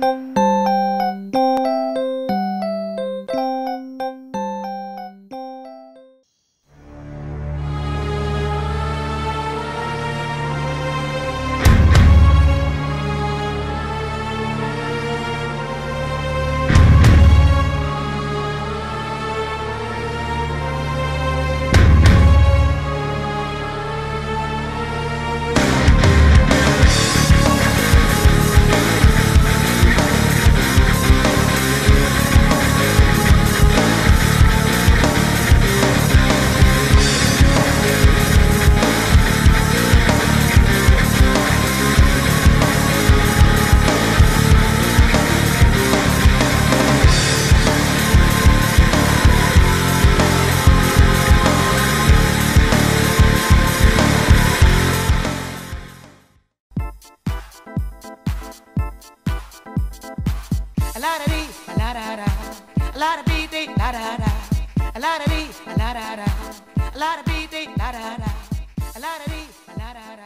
La da dee, la da da, la da bee dee, la da da, la da dee, la da da, la da bee dee, la da da, la da dee, la da da.